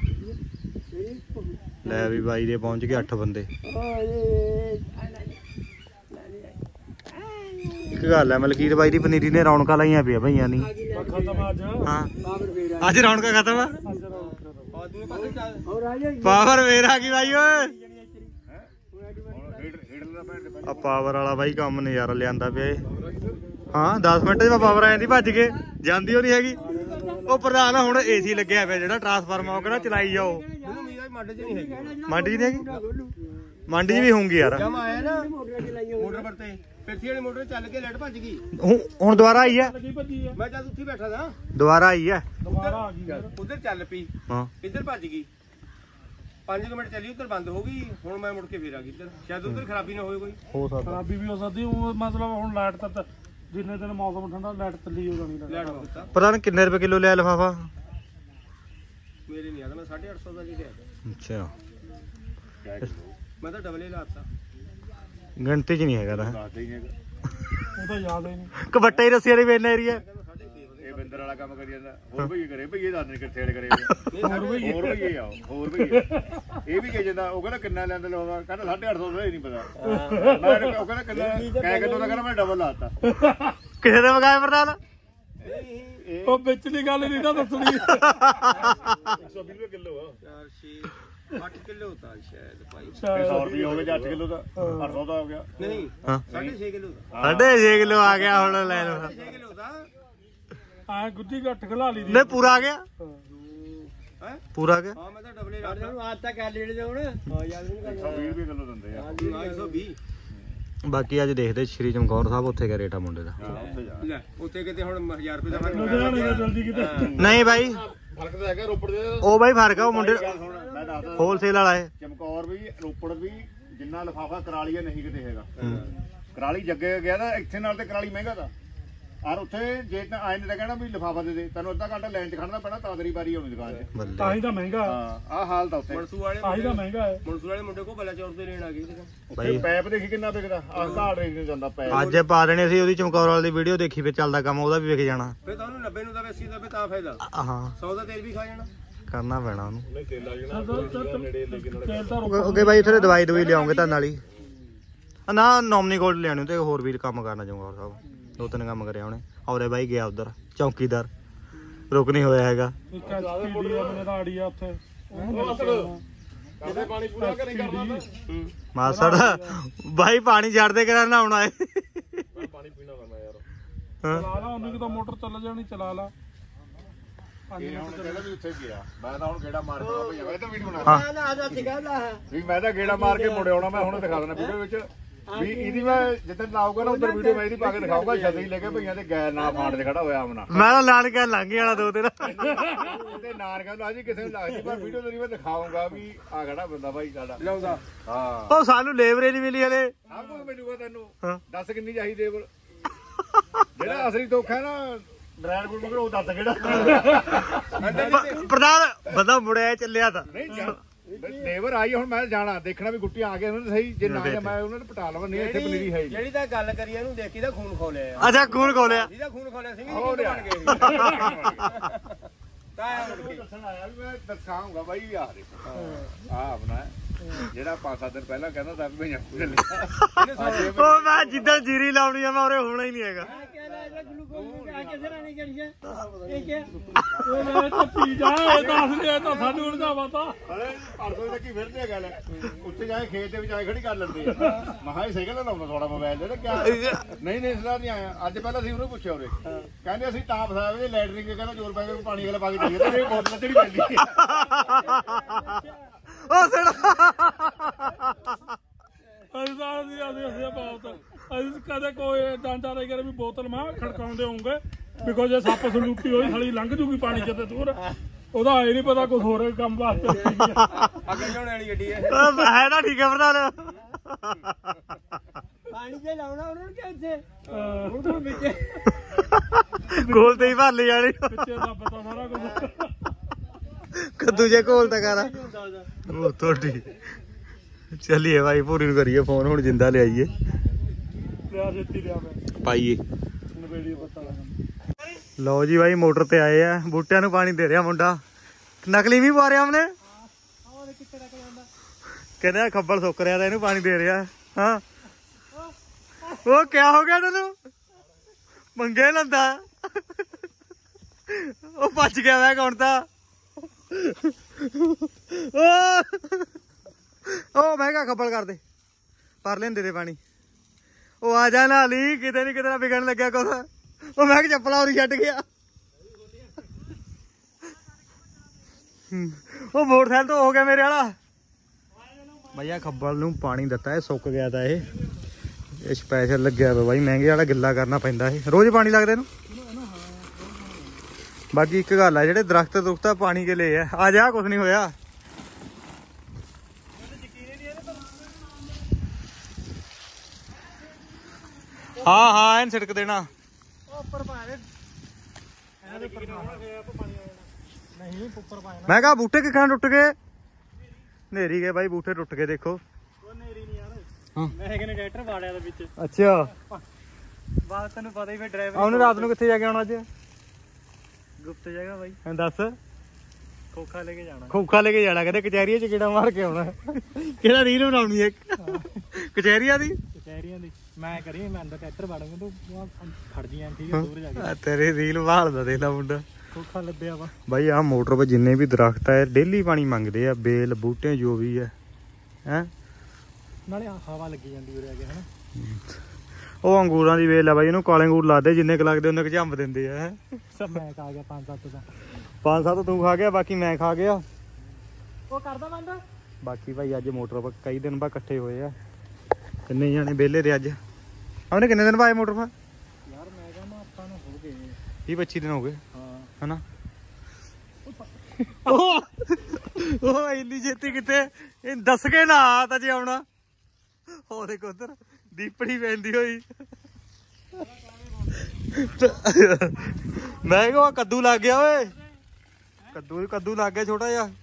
A: ਲੈ ਵੀ ਬਾਈ ਦੇ ਪਹੁੰਚ ਗਏ ਅੱਠ ਬੰਦੇ ਇੱਕ ਗੱਲ ਹੈ ਮਲਕੀਤ ਬਾਈ ਦੀ ਪਨੀਰੀ ਨੇ ਰੌਣਕਾਂ ਲਾਈਆਂ ਪਿਆ ਭਈਆਂ ਨਹੀਂ
B: ਖਤਮ ਅੱਜ
A: ਹਾਂ
E: ਬਾਬਰ ਫੇਰ
A: ਅੱਜ ਰੌਣਕਾਂ ਖਤਮ ਆ
B: ਅੱਜ ਰੌਣਕ ਖਤਮ।
C: ਆ ਦੂਏ ਪਾਸੇ ਚੱਲ
E: ਔਰ ਆ ਜਾ
A: ਪਾਵਰ ਵੇਰ ਆ ਗਈ ਬਾਈ ਓਏ
D: ਹੀਟਰ ਹੀਟਰ ਦਾ ਪੈਂਟ
A: ਆ ਪਾਵਰ ਵਾਲਾ ਬਾਈ ਕੰਮ ਨਜ਼ਾਰਾ ਲਿਆਂਦਾ ਪਿਆ ਏ ਹਾਂ ਦਸ ਮਿੰਟ 'ਚ ਪਾਵਰ ਆ ਜਾਂਦੀ ਭੱਜ ਕੇ ਜਾਂਦੀ ਉਹ ਨਹੀਂ ਹੈਗੀ ਉਹ ਪ੍ਰਧਾਨ ਹੁਣ ਏਸੀ ਲੱਗਿਆ ਪਿਆ ਜਿਹੜਾ ਟਰਾਂਸਫਾਰਮਰ ਉਹ ਕਿਹੜਾ ਚਲਾਈ ਜਾਓ
C: ਮੈਨੂੰ ਮੀਰਾ ਮੱਡ ਚ ਨਹੀਂ ਹੈਗੀ
A: ਮੰਡੀ 'ਚ ਨਹੀਂ ਹੈਗੀ ਮੰਡੀ 'ਚ ਵੀ ਹੋਊਗੀ ਯਾਰ
C: ਜਮ ਆਇਆ ਨਾ
E: ਮੋਟਰ ਚਲਾਈਆਂ
C: ਮੋਟਰ ਪਰ ਤੇ ਪਿਰਥੀ ਵਾਲੀ ਮੋਟਰ ਚੱਲ ਕੇ ਲੈਟ ਭੱਜ ਗਈ
A: ਹੁਣ ਹੁਣ ਦੁਬਾਰਾ ਆਈ ਹੈ
B: ਲੱਗੀ ਭੱਜੀ ਆ
C: ਮੈਂ ਜਦ ਉੱਥੇ ਬੈਠਾ ਸਾਂ
A: ਦੁਬਾਰਾ ਆਈ ਹੈ
B: ਦੁਬਾਰਾ ਆ ਗਈ ਯਾਰ।
C: ਉਧਰ ਚੱਲ ਪਈ
A: ਹਾਂ
C: ਇੱਧਰ ਭੱਜ ਗਈ ਪੰਜ ਕੁ ਮਿੰਟ ਚੱਲੀ ਉੱਧਰ ਬੰਦ ਹੋ ਗਈ ਹੁਣ ਮੈਂ ਮੁੜ ਕੇ ਫੇਰ ਆ ਗਈ ਇੱਧਰ ਸ਼ਾਇਦ ਉੱਧਰ ਖਰਾਬੀ ਨਾ ਹੋਏ ਕੋਈ
A: ਹੋ ਸਕਦਾ
B: ਖਰਾਬੀ ਵੀ ਹੋ ਸਕਦੀ ਉਹ ਮਤਲਬ ਹੁਣ ਲਾਈਟ ਤਾਂ ਜਿੰਨੇ ਦਿਨ ਮੌਸਮ ਠੰਡਾ ਲਾਈਟ ਚੱਲੀ ਹੋ ਜਾਣੀ
C: ਲੈਟ ਹੋ ਦਿੱਤਾ
A: ਪ੍ਰਧਾਨ ਕਿੰਨੇ ਰੁਪਏ ਕਿਲੋ ਲਿਆ ਲਿਫਾਫਾ
C: ਮੇਰੇ ਨਹੀਂ ਆਦਾ ਮੈਂ ਸਾਢੇ ਅੱਠ ਸੌ ਦਾ ਲਿਖਿਆ
A: ਅੱਛਾ
C: ਮੈਂ ਤਾਂ ਡਬਲ ਹੀ ਲਾਤਾ
A: ਗਿਣਤੀ ਚ ਨਹੀਂ ਹੈਗਾ ਤਾਂ
D: ਦੱਸਦੇ ਹੀ ਨਹੀਂ ਹੈਗਾ।
B: ਉਹ ਤਾਂ ਯਾਦ ਹੀ ਨਹੀਂ।
A: ਕਬੱਟਾ ਹੀ ਰੱਸੀ ਵਾਲੀ ਵੇਨ ਏਰੀਆ
D: ਇਹ ਬਿੰਦਰ ਵਾਲਾ ਕੰਮ ਕਰੀ ਜਾਂਦਾ ਹੋਰ ਭਈਏ ਕਰੇ ਭਈਏ ਦੱਸ ਨਹੀਂ ਕਿੱਥੇ ਕਰੇ
B: ਹੋਰ ਵੀ
D: ਹੋਰ ਭਈਏ ਆ ਹੋਰ ਭਈਏ ਇਹ ਵੀ ਕਹੀ ਜਾਂਦਾ ਉਹ ਕਹਿੰਦਾ ਕਿੰਨਾ ਲੈਂਦੇ ਲੋਗਾ ਕਹਿੰਦਾ ਸਾਢੇ ਅੱਠ ਸੌ ਰੁਪਏ ਨਹੀਂ ਪਤਾ ਮੈਂ ਉਹ ਕਹਿੰਦਾ ਕਿੰਨਾ ਕਹਿ ਕੇ ਤਾਂ ਕਹਿੰਦਾ ਮੈਂ ਡਬਲ ਲਾਤਾ
A: ਕਿਸੇ ਦੇ ਮਗਾਏ ਪ੍ਰਧਾਨ
B: ਉਹ ਵਿਚਲੀ ਗੱਲ ਨਹੀਂ ਨਾ ਦੱਸਣੀ।
D: ਇੱਕ ਸੌ ਵੀਹ ਰੁਪਏ ਕਿਲੋ ਆ
C: ਚਾਰ ਛੇ ਅੱਠ ਕਿਲੋ ਤਾਂ ਸ਼ਾਇਦ ਭਾਈ
D: ਸੌ ਰੁਪਏ ਹੋ ਗਏ ਜਾਂ ਅੱਠ ਕਿਲੋ ਦਾ ਅੱਠ ਸੌ ਦਾ ਹੋ ਗਿਆ
C: ਨਹੀਂ
A: ਹਾਂ
C: ਸਾਢੇ ਛੇ ਕਿਲੋ ਦਾ
A: ਸਾਢੇ ਛੇ ਕਿਲੋ ਆ ਗਿਆ ਹੁਣ ਲੈ ਲਓ
C: ਛੇ ਕਿਲੋ ਦਾ
B: ਆ ਗੁੱਡੀ ਘੱਟ ਖਲਾ ਲਈ ਦੀ।
A: ਨਹੀਂ ਪੂਰਾ ਆ ਗਿਆ
C: ਹੈ
A: ਪੂਰਾ ਆ ਗਿਆ
C: ਹਾਂ ਮੈਂ ਤਾਂ ਡਬਲੇ
E: ਯਾਰ
C: ਲਾਤਾ
E: ਸਾਨੂੰ ਆਜ ਤੱਕ ਕਰ ਲੈਣੇ ਹੁਣ ਹਾਂ ਯਾਰ ਨਹੀਂ
D: ਇੱਕ ਸੌ ਵੀਹ ਰੁਪਏ ਕਿਲੋ ਦਿੰਦੇ ਆ
C: ਇੱਕ ਸੌ ਵੀਹ
A: ਬਾਕੀ ਅੱਜ ਦੇਖਦੇ ਸ਼੍ਰੀ ਚਮਕੌਰ ਸਾਹਿਬ ਉੱਥੇ ਕਿਆ ਰੇਟ ਆ ਮੁੰਡੇ ਦਾ
D: ਹਾਂ ਉੱਥੇ ਜਾ
C: ਲੈ ਉੱਥੇ ਕਿਤੇ ਹੁਣ ਹਜ਼ਾਰ ਰੁਪਏ ਦਾ ਫਰਕ
B: ਲੁਧਿਆਣੇ ਦਾ ਜਲਦੀ ਕਿਤੇ
A: ਨਹੀਂ ਬਾਈ
D: ਫਰਕ ਤਾਂ ਹੈਗਾ ਰੋਪੜ ਦੇ
A: ਉਹ ਬਾਈ ਫਰਕ ਆ ਉਹ ਮੁੰਡੇ
D: ਗੱਲ ਸੁਣ ਮੈਂ ਦੱਸਦਾ
A: ਹੋਲਸੇਲ ਵਾਲਾ ਹੈ
D: ਚਮਕੌਰ ਵੀ ਰੋਪੜ ਵੀ ਜਿੰਨਾ ਲਿਫਾਫਾ ਕਰਾਲੀ ਨਹੀਂ ਕਿਤੇ ਹੈਗਾ ਕਰਾਲੀ ਜੱਗੇ ਗਿਆ ਨਾ ਇੱਥੇ ਨਾਲ ਤੇ ਕਰਾਲੀ ਮਹਿੰਗਾ ਦਾ ਔਰ ਉੱਥੇ ਜੇ ਤਾਂ ਆਏ ਨੇ ਤਾਂ ਕਹਿਣਾ ਵੀ ਲਿਫਾਫਾ ਦੇ ਦੇ ਤੈਨੂੰ ਅੱਧਾ ਘੰਟਾ ਲਾਈਨ 'ਚ ਖੜਨਾ ਪੈਣਾ ਤਾਂ ਤੇਰੀ ਵਾਰੀ ਆਉਣੀ ਦੁਕਾਨ 'ਚ
A: ਬੱਲੇ
B: ਤਾਂ ਹੀ ਤਾਂ ਮਹਿੰਗਾ
D: ਹਾਂ ਆਹ ਹਾਲ ਤਾਂ ਉੱਥੇ
C: ਮਨਸੂ ਵਾਲੇ
B: ਤਾਂ ਹੀ ਤਾਂ ਮਹਿੰਗਾ ਹੈ।
C: ਮਨਸੂ ਵਾਲੇ ਮੁੰਡੇ ਕੋ ਬਲਾ ਚੌਰ ਤੇ ਲੈਣ ਆ ਗਏ
D: ਉੱਥੇ ਪੈਪ ਦੇਖੀ ਕਿੰਨਾ ਵਿਕਦਾ ਆਹ ਘਾੜ ਰੇਂਜ ਨੂੰ ਜਾਂਦਾ ਪੈਪ
A: ਅੱਜ ਪਾ ਦੇਣੇ ਸੀ ਉਹਦੀ ਚਮਕੌਰ ਵਾਲੀ ਦੀ ਵੀਡੀਓ ਦੇਖੀ ਫੇ ਚੱਲਦਾ ਕੰਮ ਉਹਦਾ ਵੀ ਵਿਕ ਜਾਣਾ
C: ਫੇ ਤੁਹਾਨੂੰ ਨੱਬੇ ਨੂੰ ਦਾ ਅੱਸੀ ਦਾ ਤਾਂ ਫਾਇਦਾ
A: ਹਾਂ
C: ਸੌ ਦਾ ਤੇਲ ਵੀ ਖਾ ਜਾਣਾ
A: ਕਰਨਾ ਪੈਣਾ ਉਹਨੂੰ
B: ਤੇਲ ਤਾਂ ਰੁਕ
A: ਓਕੇ ਬਾਈ ਉੱਥੇ ਦਵਾਈ ਦਵਾਈ ਲਿਆਉਂਗੇ ਤਾਂ ਨਾਲ ਹੀ ਨਾ ਨੋਮਨੀ ਗੋਲਡ ਲਿਆਣੀ ਤੇ ਹੋਰ ਵੀ ਕੰਮ ਕਰਨਾ ਚਮਕੌਰ ਸਾਹਿਬ ਦੋ ਤਿੰਨ ਕੰਮ ਕਰਿਆ ਉਹਨੇ ਔਰੇ ਬਾਈ ਗਿਆ ਉਧਰ ਚੌਕੀਦਾਰ ਰੁਕ ਨਹੀਂ ਹੋਇਆ ਹੈਗਾ
B: ਇੱਕ ਐਸਪੀਡੀ ਆ ਮੇਰੇ ਦਾ ਆੜੀ ਆ ਉੱਥੇ
D: ਕਾਹਦੇ ਪਾਣੀ ਪੂਰਾ ਕਿ ਨਹੀਂ ਕਰਨਾ
A: ਮਾਸੜ ਬਾਈ ਪਾਣੀ ਛੱਡਦੇ ਕਰਾਂ ਨਹਾਉਣਾ ਏ
D: ਪਾਣੀ ਪੀਣਾ ਵਾ ਯਾਰ
A: ਹਾਂ
B: ਚਲਾ ਲਾ ਉਹਨੂੰ ਕਿਤਾ ਮੋਟਰ ਚੱਲ ਜਾਣੀ ਚਲਾ ਲਾ
D: ਇਹ ਹੁਣ ਕਹਿੰਦਾ ਵੀ ਉੱਥੇ ਗਿਆ ਮੈਂ ਤਾਂ ਹੁਣ ਗੇੜਾ ਮਾਰ ਕੇ ਭਈਆ ਮੈਂ ਤਾਂ ਵੀਡੀਓ ਬਣਾ
A: ਹਾਂ
E: ਨਾ ਨਾ ਆਦਾ ਸਿਗਾ ਲਾ
D: ਵੀ ਮੈਂ ਤਾਂ ਗੇੜਾ ਮਾਰ ਕੇ ਮੁੜ ਆਉਣਾ ਮੈਂ ਹੁਣ ਦਿਖਾ ਦੇਣਾ ਵੀਡੀਓ ਵਿੱਚ ਵੀ ਇਹਦੀ ਮੈਂ ਜਿੱਦਾਂ ਲਾਊਗਾ ਨਾ ਉਧਰ ਵੀਡੀਓ ਮੈਂ ਇਹਦੀ ਪਾ ਕੇ ਦਿਖਾਊਗਾ ਛਤਰੀ ਲੈ ਕੇ ਭਈਆਂ ਤੇ ਗੈਰ ਨਾ ਫਾਂਡ ਤੇ ਖੜਾ ਹੋਇਆ ਆਮਨਾ
A: ਮੈਂ ਤਾਂ ਲਾਣ ਕੇ ਲੰਘ ਵਾਲਾ ਦੋ ਦਿਨ
D: ਤੇ ਨਾਰ ਕਹਿੰਦਾ ਜੀ ਕਿਸੇ ਨੂੰ ਲੱਗਦੀ ਪਰ ਵੀਡੀਓ ਤੇਰੀ ਮੈਂ ਦਿਖਾਉਂਗਾ ਵੀ ਆ ਖੜਾ ਬੰਦਾ ਭਾਈ ਸਾਡਾ
C: ਲਿਆਉਂਦਾ
D: ਹਾਂ
A: ਉਹ ਸਾਨੂੰ ਲੇਬਰੇ ਨਹੀਂ ਮਿਲੀ ਹਲੇ
D: ਸਭ ਕੁਝ ਮਿਲੂਗਾ ਤੈਨੂੰ
A: ਹਾਂ।
D: ਦੱਸ ਕਿੰਨੀ ਚਾਹੀਦੀ ਕੋਲ ਜਿਹੜਾ ਅਸਲੀ ਦੁੱਖ ਹੈ ਨਾ ਡਰਾਈਵਰ ਕੋਲ ਮਗਰ ਉਹ ਦੱਸ ਕਿਹੜਾ
A: ਪ- ਪ੍ਰਧਾਨ ਬੰਦਾ ਮੁੜਿਆ ਚੱਲਿਆ ਤਾਂ
D: ਨਹੀਂ ਲੇਬਰ ਆਈ ਹੁਣ ਮੈਂ ਜਾਣਾ ਦੇਖਣਾ ਵੀ ਗੁੱਟੀਆਂ ਆ ਗਏ ਉਹਨਾਂ ਨੇ ਸਹੀ ਜੇ ਨਾ ਆਇਆ ਮੈਂ ਉਹਨਾਂ ਨੂੰ ਪਟਾ ਲਵਾਂ ਨਹੀਂ ਇੱਥੇ ਪਨੀਰੀ ਹੈ ਹੀ ਨਹੀਂ।
C: ਜਿਹੜੀ ਤਾਂ ਗੱਲ ਕਰੀ ਇਹਨੂੰ ਦੇਖੀ ਤਾਂ ਖੂਨ ਖੋਲਿਆ
A: ਅੱਛਾ ਖੂਨ ਖੋਲਿਆ
C: ਜਿਹਦਾ ਖੂਨ ਖੋਲਿਆ ਸਿੰਘ
D: ਹੋ
C: ਜੀ
D: ਰਿਹਾ।
C: ਬਣ ਗਏ ਤਾਂ ਆਇਆ ਮੁੜ ਕੇ।
D: ਦੱਸਣ ਆਇਆ ਵੀ ਮੈਂ ਦੱਸਾਂਗਾ ਬਾਈ ਆ ਦੇਖੋ ਆ ਆਪਣਾ ਜਿਹੜਾ ਪੰਜ ਸੱਤ ਦਿਨ ਪਹਿਲਾਂ ਕਹਿੰਦਾ ਤਾਂ ਵੀ ਮੈਂ ਚੱਲਿਆ
A: ਉਹ ਮੈਂ ਜਿੱਦਾਂ ਜੀਰੀ ਲਾਉਣੀ ਆ ਮੈਂ ਉਰੇ ਹੋਣਾ ਹੀ ਨਹੀਂ ਹੈਗਾ
E: ਗਲੂਕੋਜ਼ ਆ ਕਿਸੇ ਨਾਲ ਨਹੀਂ ਕਰੀਏ ਇਹ ਕਿ
B: ਉਹ ਲੈ ਤਾਂ ਪੀ ਜਾ ਇਹ ਦੱਸ ਦੇ ਤਾਂ ਸਾਨੂੰ ਹੁਣ ਦਾ ਪਤਾ
D: ਅਰੇ ਪਰਸੋਂ ਤੱਕ ਹੀ ਫਿਰਦੇ ਆ ਗੱਲ ਉੱਥੇ ਜਾ ਕੇ ਖੇਤ ਦੇ ਵਿੱਚ ਆਏ ਖੜੀ ਕਰ ਲੈਂਦੇ ਆ ਮਹਾ ਸਾਈਕਲ ਲਾਉਣਾ ਥੋੜਾ ਮੋਬਾਈਲ ਦੇ ਕਿਆ ਨਹੀਂ ਨਹੀਂ ਇਸਦਾ ਨਹੀਂ ਆਇਆ ਅੱਜ ਪਹਿਲਾਂ ਅਸੀਂ ਉਹਨੂੰ ਪੁੱਛਿਆ ਉਹਦੇ ਕਹਿੰਦੇ ਅਸੀਂ ਤਾਂ ਫਸਾਇਆ ਵੀ ਲੈਟਰਿੰਗ ਕਹਿੰਦਾ ਜੋਰ ਪੈ ਕੇ ਪਾਣੀ ਵਾਲਾ ਪਾ ਕੇ ਜਾਈਏ ਤੇ ਇਹ ਬੋਤਲ ਚੜੀ ਪੈਂਦੀ
A: ਉਹ ਸੜਾ
B: ਅਸੀਂ ਤਾਂ ਅਸੀਂ ਅਸੀਂ ਅਸੀਂ ਬਹੁਤ ਅਸੀਂ ਕਦੇ ਕੋਈ ਡਾਂਟਾ ਲੈ ਕੇ ਵੀ ਬੋਤਲ ਮਾਂ ਖੜਕਾਉਂਦੇ ਹੋਵਾਂਗੇ ਬਿਕੋਜ਼ ਜੇ ਸੱਪ ਸਲੂਕੀ ਹੋਈ ਸਾਲੀ ਲੰਘ ਜੂਗੀ ਪਾਣੀ ਜਿੱਤੇ ਦੂਰ ਉਹਦਾ ਆਏ ਨਹੀਂ ਪਤਾ ਕੁਝ ਹੋਰ ਕੰਮ ਵਾਸਤੇ
C: ਅੱਗੇ ਜਾਣ ਵਾਲੀ ਗੱਡੀ ਹੈ
A: ਉਹ ਹੈ ਨਾ ਠੀਕ ਹੈ ਪ੍ਰਧਾਨ
E: ਪਾਣੀ ਤੇ ਲਾਉਣਾ ਉਹਨਾਂ ਨੂੰ ਕਿ ਇੱਥੇ ਹੁਣ ਤੋਂ ਵਿੱਚ
A: ਗੋਲ ਤੇ ਹੀ ਭਰ ਲਈ ਜਾਣੀ
B: ਪਿੱਛੇ ਦਾ ਪਤਾ ਸਾਰਾ ਕੁਝ
A: ਕੱਦੂ ਜੇ ਕੋਲ ਤਾਂ ਕਰਾ ਉਹ ਤੁਹਾਡੀ ਚੱਲੀਏ ਭਾਈ ਪੂਰੀ ਨੂੰ ਕਰੀਏ ਫੋਨ ਹੁਣ ਜਿੰਦਾ ਲਿਆਈਏ
B: ਲਿਆ ਦਿੱਤੀ ਲਿਆ ਮੈਂ
A: ਪਾਈਏ
B: ਨਵੇੜੀ ਪਤਾ ਲੱਗਾ
A: ਲਓ ਜੀ ਭਾਈ ਮੋਟਰ ਤੇ ਆਏ ਆ ਬੂਟਿਆਂ ਨੂੰ ਪਾਣੀ ਦੇ ਰਿਹਾ ਮੁੰਡਾ ਨਕਲੀ ਵੀ ਪਾ ਰਿਹਾ ਉਹਨੇ ਕਹਿੰਦਾ ਖੱਬਲ ਸੁੱਕ ਰਿਹਾ ਤਾਂ ਇਹਨੂੰ ਪਾਣੀ ਦੇ ਰਿਹਾ ਹਾਂ ਉਹ ਕਿਆ ਹੋ ਗਿਆ ਤੈਨੂੰ ਮੰਗੇ ਲੰਦਾ ਉਹ ਭੱਜ ਗਿਆ ਮੈਂ ਕੌਣ ਤਾਂ ਉਹ ਮੈਂ ਕਿਹਾ ਖੱਬਲ ਕਰ ਦੇ ਪਰ ਲੈਂਦੇ ਦੇ ਪਾਣੀ ਉਹ ਆ ਜਾ ਨਾਲ ਹੀ ਕਿਤੇ ਨਹੀਂ ਕਿਤੇ ਨਾ ਵਿਗਣ ਲੱਗਿਆ ਕੁਛ ਉਹ ਮੈਂ ਕਿ ਚੱਪਲਾਂ ਉਰੀ ਛੱਡ ਗਿਆ ਉਹ ਮੋਟਰਸਾਈਕਲ ਤੋਂ ਹੋ ਗਿਆ ਮੇਰੇ ਵਾਲਾ ਭਈਆ ਖੱਬਲ ਨੂੰ ਪਾਣੀ ਦਿੱਤਾ ਇਹ ਸੁੱਕ ਗਿਆ ਤਾਂ ਇਹ ਇਹ ਸਪੈਸ਼ਲ ਲੱਗਿਆ ਵਾ ਬਾਈ ਮਹਿੰਗੇ ਵਾਲਾ ਗਿੱਲਾ ਕਰਨਾ ਪੈਂਦਾ ਇਹ ਰੋਜ਼ ਪਾਣੀ ਲੱਗਦਾ ਇਹਨੂੰ ਬਾਕੀ ਇੱਕ ਗੱਲ ਆ ਜਿਹੜੇ ਦਰਖਤ ਦੁਖਤਾ ਪਾਣੀ ਕੇ ਲਏ ਆ ਆ ਜਾ ਕੁਛ ਨਹੀਂ ਹੋਇਆ ਹਾਂ ਹਾਂ ਇਹਨ ਛਿੜਕ ਦੇਣਾ
E: ਉੱਪਰ ਪਾ ਦੇ ਇਹਦੇ ਉੱਪਰ ਨਹੀਂ ਉੱਪਰ ਪਾਇਆ
A: ਮੈਂ ਕਿਹਾ ਬੂਟੇ ਕਿੱਖਾਂ ਟੁੱਟ ਗਏ ਨੇਰੀ ਗਏ ਬਾਈ ਬੂਟੇ ਟੁੱਟ ਗਏ ਦੇਖੋ
E: ਉਹ ਨੇਰੀ ਨਹੀਂ ਯਾਰ
A: ਹਾਂ
E: ਮੈਂ ਕਿਹਨੇ ਟਰੈਕਟਰ ਵਾੜਿਆ ਦੇ ਵਿੱਚ
A: ਅੱਛਾ
E: ਬਾਤ ਤੈਨੂੰ ਪਤਾ ਹੀ ਫਿਰ ਡਰਾਈਵਰ
A: ਉਹਨੇ ਰਾਤ ਨੂੰ ਕਿੱਥੇ ਜਾ ਕੇ ਆਉਣਾ ਅੱਜ
E: ਗੁਪਤ ਜਗ੍ਹਾ ਬਾਈ
A: ਹਾਂ ਦੱਸ
E: ਖੋਖਾ ਲੈ ਕੇ ਜਾਣਾ
A: ਖੋਖਾ ਲੈ ਕੇ ਜਾਣਾ ਕਹਿੰਦੇ ਕਚਹਿਰੀਆਂ 'ਚ ਕਿਹੜਾ ਮਾਰ ਕੇ ਆਉਣਾ ਕਿਹੜਾ ਰੀਲ ਬਣਾਉਣੀ ਇੱਕ ਕਚਹਿਰੀਆਂ ਦੀ
E: ਕਚਹਿਰੀਆਂ ਦੀ ਮੈਂ ਕਰੀ ਮੈਂ ਅੰਦਰ ਟਰੈਕਟਰ ਵਾੜਾਂਗਾ ਤੂੰ ਖੜ ਜੀਆਂ ਠੀਕ ਹੈ ਦੂਰ ਜਾ ਕੇ
A: ਆ ਤੇਰੇ ਰੀਲ ਭਾਲਦਾ ਦੇਖ ਲਾ ਮੁੰਡਾ
E: ਖੋਖਾ ਲੱਦਿਆ ਵਾ
A: ਬਾਈ ਆਹ ਮੋਟਰ 'ਤੇ ਜਿੰਨੇ ਵੀ ਦਰਖਤ ਆ ਡੇਲੀ ਪਾਣੀ ਮੰਗਦੇ ਆ ਬੇਲ ਬੂਟੇ ਜੋ ਵੀ ਆ ਹੈ
E: ਨਾਲੇ ਹਵਾ ਲੱਗੀ ਜਾਂਦੀ ਉਰੇ ਆ ਕੇ ਹਨਾ
A: ਉਹ ਅੰਗੂਰਾਂ ਦੀ ਵੇਲ ਆ ਬਾਈ ਇਹਨੂੰ ਕਾਲੇ ਅੰਗੂਰ ਲਾਦੇ ਜਿੰਨੇ ਕੁ ਲੱਗਦੇ ਉਹਨੇ ਕੁ ਝੰਬ ਦਿੰਦੇ ਆ ਹੈਂ।
E: ਸਭ ਮੈਂ ਖਾ ਗਿਆ ਪੰਜ ਸੱਤ ਦਾ
A: ਪੰਜ ਸੱਤ ਤੂੰ ਖਾ ਗਿਆ ਬਾਕੀ ਮੈਂ ਖਾ ਗਿਆ
E: ਉਹ ਕਰਦਾ ਬੰਦ
A: ਬਾਕੀ ਭਾਈ ਅੱਜ ਮੋਟਰ ਪਰ ਕਈ ਦਿਨ ਬਾਅਦ ਇਕੱਠੇ ਹੋਏ ਆ ਕਿੰਨੇ ਜਾਣੇ ਵਿਹਲੇ ਦੇ ਅੱਜ ਉਹਨੇ ਕਿੰਨੇ ਦਿਨ ਬਾਅਦ ਮੋਟਰ ਪਰ
E: ਯਾਰ ਮੈਂ ਕਹਿੰਦਾ ਆਪਾਂ ਨੂੰ ਹੋ ਗਏ
A: ਵੀਹ ਪੱਚੀ ਦਿਨ ਹੋ ਗਏ
E: ਹਾਂ
A: ਹਨਾ ਉਹ ਉਹ ਇੰਨੀ ਛੇਤੀ ਕਿੱਥੇ ਇਹ ਦੱਸ ਕੇ ਨਾ ਆ ਤਾਂ ਜੇ ਆਉਣਾ ਉਹ ਦੇਖੋ ਉਧਰ ਦੀਪੜੀ ਪੈਂਦੀ ਹੋਈ ਮੈਂ ਕਿਹਾ ਕੱਦੂ ਲੱਗ ਗਿਆ ਓਏ ਕੱਦੂ ਕੱਦੂ ਲੱਗ ਗਿਆ ਛੋਟਾ ਜਿਹਾ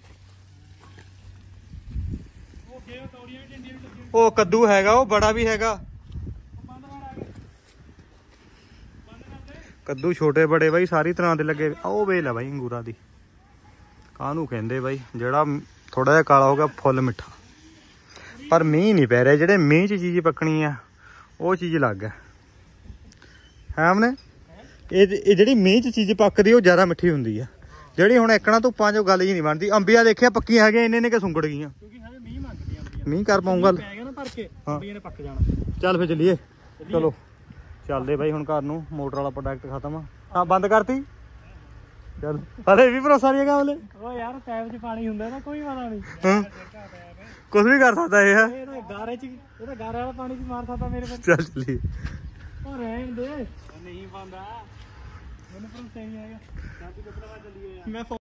A: ਉਹ ਕੱਦੂ ਹੈਗਾ ਉਹ ਬੜਾ ਵੀ ਹੈਗਾ ਕੱਦੂ ਛੋਟੇ ਬੜੇ ਬਾਈ ਸਾਰੀ ਤਰ੍ਹਾਂ ਦੇ ਲੱਗੇ ਉਹ ਵੇਲ ਆ ਬਾਈ ਅੰਗੂਰਾਂ ਦੀ ਕਾਹਨੂੰ ਕਹਿੰਦੇ ਬਾਈ ਜਿਹੜਾ ਥੋੜਾ ਜਿਹਾ ਕਾਲਾ ਹੋ ਗਿਆ ਫੁੱਲ ਮਿੱਠਾ ਪਰ ਮੀਂਹ ਨਹੀਂ ਪੈ ਰਿਹਾ ਜਿਹੜੇ ਮੀਂਹ 'ਚ ਚੀਜ਼ ਪੱਕਣੀ ਆ ਉਹ ਚੀਜ਼ ਲੱਗ ਹੈ ਹਮਨੇ ਇਹ ਇਹ ਜਿਹੜੀ ਮੀਂਹ 'ਚ ਚੀਜ਼ ਪੱਕਦੀ ਉਹ ਜ਼ਿਆਦਾ ਮਿੱਠੀ ਹੁੰਦੀ ਆ ਜਿਹੜੀ ਹੁਣ ਇੱਕਣਾ ਧੁੱਪਾਂ 'ਚੋਂ ਗੱਲ ਹੀ ਨਹੀਂ ਬਣਦੀ ਅੰਬੀਆਂ ਦੇਖਿਆ ਪੱਕੀਆਂ ਹੈਗੀਆਂ ਇੰਨੇ ਨੇ ਕਿ ਸੁੰਗੜ ਗਈਆਂ
E: ਕਿਉਂਕਿ ਹਜੇ ਮੀਂਹ ਮੰਗਦੀ ਅੰਬੀਆਂ
A: ਮੀਂਹ ਕਰ ਪਾਉਂਗਾ
E: ਪੈ ਗਿਆ ਨਾ ਭਰ ਕੇ ਅੰਬੀਆਂ ਨੇ ਪੱਕ ਜਾਣਾ
A: ਚੱਲ ਫੇ ਚੱਲੀਏ ਚਲੋ ਚੱਲਦੇ ਬਾਈ ਹੁਣ ਘਰ ਨੂੰ ਮੋਟਰ ਵਾਲਾ ਪ੍ਰੋਡਕਟ ਖਤਮ ਆ ਹਾਂ ਬੰਦ ਕਰਤੀ ਚੱਲ ਅਰੇ ਵੀ ਭਰੋਸਾ ਨਹੀਂ ਹੈਗਾ ਉਹਲੇ
E: ਉਹ ਯਾਰ ਪੈਪ 'ਚ ਪਾਣੀ ਹੁੰਦਾ ਨਾ ਕੋਈ ਪਤਾ ਨਹੀਂ
A: ਹਾਂ ਕੁਝ ਵੀ ਕਰ ਸਕਦਾ ਇਹ ਹੈ
E: ਇਹ ਤਾਂ ਗਾਰੇ 'ਚ ਇਹਦਾ ਗਾਰੇ ਵਾਲਾ ਪਾਣੀ ਵੀ ਮਾਰ ਸਕਦਾ ਮੇਰੇ ਕੋਲ
A: ਚੱਲ ਚੱਲੀਏ
E: ਉਹ ਰਹਿਣ ਦੇ ਨਹੀਂ ਪਾਉਂਦਾ ਮੈਨੂੰ ਭਰੋਸਾ ਨਹੀਂ ਆਏਗਾ ਚਾਬੀ ਕੱਪੜਾ ਚੱਲੀਏ ਯਾਰ ਮੈਂ